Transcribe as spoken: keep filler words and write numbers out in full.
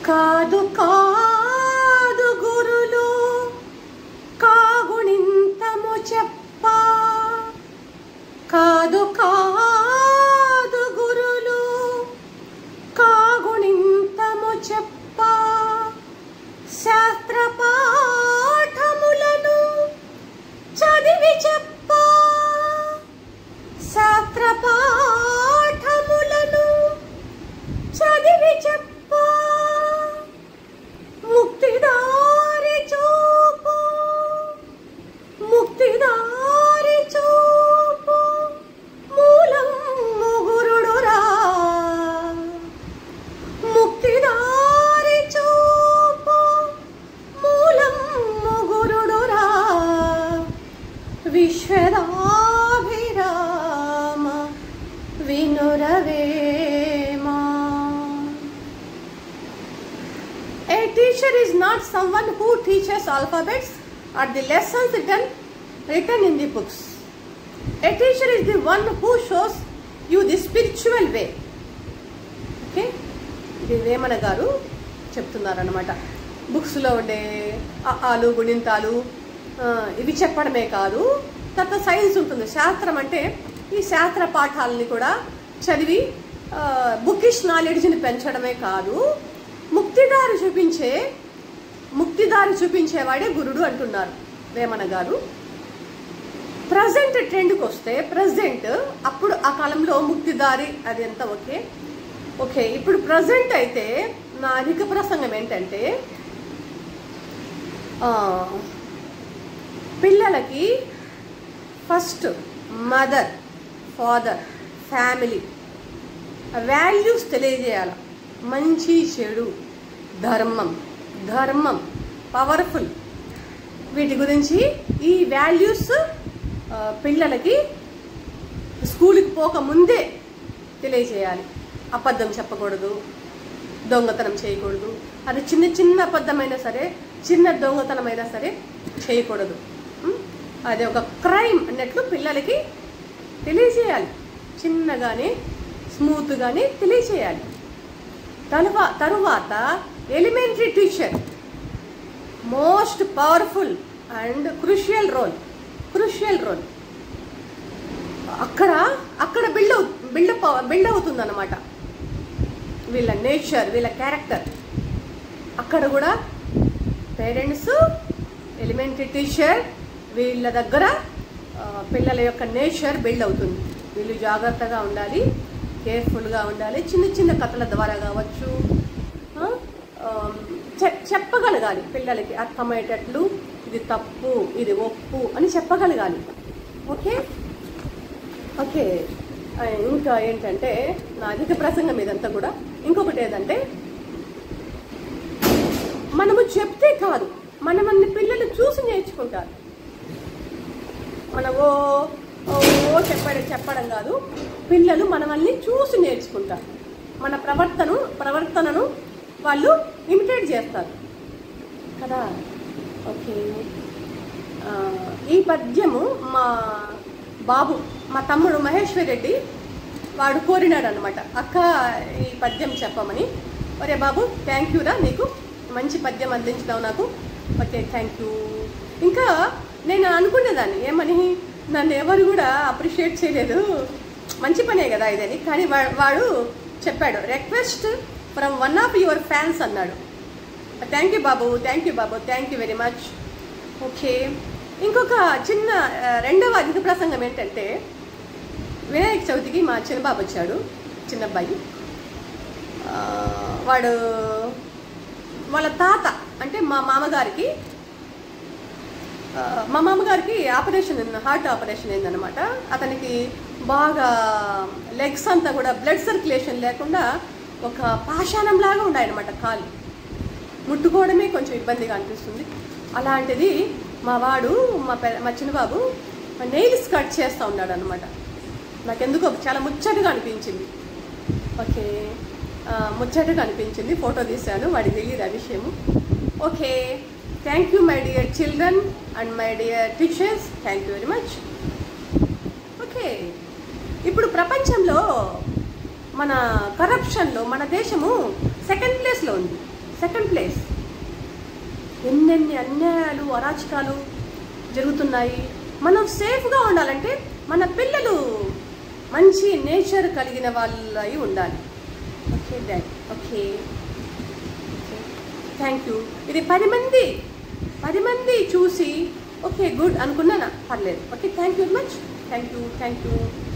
కాదు కాదు గురులు కాగుణింతము చెప్ప కాదు కాదు గురులు కాగుణింతము చెప్ప శాస్త్ర పాఠములను చదివి చెప్ప శాస్త్ర పాఠములను చదివి చెప్ప ముక్తిదారి చూపు ముక్తిదారి చూపు మూలం గురుడురా ముక్తిదారి చూపు మూలం గురుడురా విశ్వదాభిరామ వినురవేమా. A teacher is not someone who teaches alphabets or the lessons written, written in the books. A teacher is the one who shows you the spiritual way. Okay? ఇది వేమన గారు చెప్తున్నారు అన్నమాట. బుక్స్లో ఉండే ఆలు గుణింతాలు ఇవి చెప్పడమే కాదు, తర్వాత సైన్స్ ఉంటుంది. శాస్త్రం అంటే ఈ శాస్త్ర పాఠాలని కూడా చదివి బుకిష్ నాలెడ్జ్ని పెంచడమే కాదు, ముక్తిదారి చూపించే ముక్తిదారి చూపించేవాడే గురుడు అంటున్నారు వేమన గారు. ప్రజెంట్ ట్రెండ్కి వస్తే ప్రజెంట్ అప్పుడు ఆ కాలంలో ముక్తిదారి అది ఎంత ఓకే ఓకే ఇప్పుడు ప్రజెంట్ అయితే నా అధిక ప్రసంగం ఏంటంటే పిల్లలకి first mother father family values తెలియజేయాలి. మంచి చెడు ధర్మం ధర్మం పవర్ఫుల్ వీటి గురించి ఈ వాల్యూస్ పిల్లలకి స్కూల్కి పోక ముందే తెలియజేయాలి. అబద్ధం చెప్పకూడదు, దొంగతనం చేయకూడదు. అది చిన్న చిన్న అబద్ధమైనా సరే చిన్న దొంగతనమైనా సరే చేయకూడదు. అది ఒక క్రైమ్ అన్నట్లు పిల్లలకి తెలియజేయాలి. చిన్నగానే స్మూత్గానే తెలియజేయాలి. తరువా తరువాత elementary teacher most powerful and crucial role crucial role అక్కడ అక్కడ బిల్డ్ అవు బిల్డప్ బిల్డ్ అవుతుంది అన్నమాట వీళ్ళ నేచర్ వీళ్ళ క్యారెక్టర్. అక్కడ కూడా పేరెంట్స్ ఎలిమెంటరీ టీచర్ వీళ్ళ దగ్గర పిల్లల యొక్క నేచర్ బిల్డ్ అవుతుంది. వీళ్ళు జాగ్రత్తగా ఉండాలి, కేర్ఫుల్గా ఉండాలి. చిన్న చిన్న కథల ద్వారా కావచ్చు చెప్పగలగాలి పిల్లలకి అర్థమయ్యేటట్లు. ఇది తప్పు ఇది ఒప్పు అని చెప్పగలగాలి. ఓకే ఓకే ఇంకా ఏంటంటే నా అధిక ప్రసంగం ఇదంతా కూడా ఇంకొకటి ఏంటంటే మనము చెప్తే కాదు మనమన్ని పిల్లలు చూసి నేర్చుకుంటారు. మనవో ఓ చెప్పడం చెప్పడం కాదు, పిల్లలు మనమల్ని చూసి నేర్చుకుంటారు. మన ప్రవర్తన ప్రవర్తనను వాళ్ళు ఇమిటేట్ చేస్తారు కదా. ఓకే ఈ పద్యము మా బాబు మా తమ్ముడు మహేశ్వర్ రెడ్డి వాడు కోరినాడు అనమాట, అక్క ఈ పద్యం చెప్పమని. ఒరే బాబు థ్యాంక్ యూరా, నీకు మంచి పద్యం అందించినావు నాకు. Okay thank you. ఇంకా నేను అనుకునేదాన్ని ఏమని, నన్ను ఎవరు కూడా అప్రిషియేట్ చేయలేదు, మంచి పనే కదా ఇదని. కానీ వాడు చెప్పాడు request from one of your fans అన్నాడు. థ్యాంక్ యూ బాబు థ్యాంక్ యూ బాబు thank you very much. Okay ఇంకొక చిన్న రెండవ అధిక ప్రసంగం ఏంటంటే వినాయక చవితికి మా చిన్నబాబు వచ్చాడు, చిన్నబ్బాయి. వాడు వాళ్ళ తాత అంటే మా మామగారికి మా మామగారికి ఆపరేషన్ హార్ట్ ఆపరేషన్ అయిందనమాట. అతనికి బాగా లెగ్స్ అంతా కూడా బ్లడ్ సర్క్యులేషన్ లేకుండా ఒక పాషాణంలాగా ఉన్నాయన్నమాట. కాలు ముట్టుకోవడమే కొంచెం ఇబ్బందిగా అనిపిస్తుంది. అలాంటిది మా వాడు మా పె మా చిన్నబాబు నెయిల్స్ కట్ చేస్తూ ఉన్నాడు అనమాట. నాకెందుకో చాలా ముచ్చటగా అనిపించింది. ఓకే ముచ్చటగా అనిపించింది, ఫోటో తీశాను, వాడికి తెలియదు ఆ విషయము. Okay thank you my dear children and my dear teachers, thank you very much. Okay ఇప్పుడు ప్రపంచంలో మన కరప్షన్లో మన దేశము సెకండ్ ప్లేస్లో ఉంది. Second place. ఎన్నెన్ని అన్యాయాలు అరాచకాలు జరుగుతున్నాయి. మనం సేఫ్గా ఉండాలంటే మన పిల్లలు మంచి నేచర్ కలిగిన వాళ్ళై ఉండాలి. Okay dad, okay thank you. ఇది పది మంది పది మంది చూసి ఓకే గుడ్ అనుకున్నానా పర్లేదు. Okay thank you very much. Thank you thank you